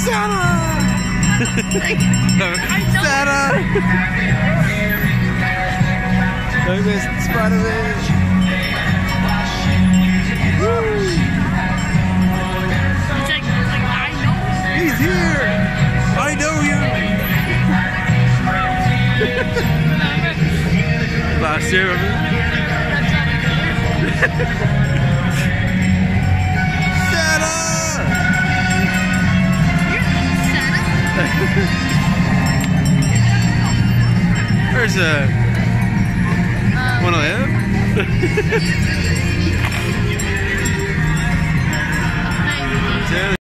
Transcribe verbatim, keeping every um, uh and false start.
Santa! Santa! Look at this Spider-Man! It's like, like, I know. He's here! I know you! Last year, remember? Santa! There's a one of them.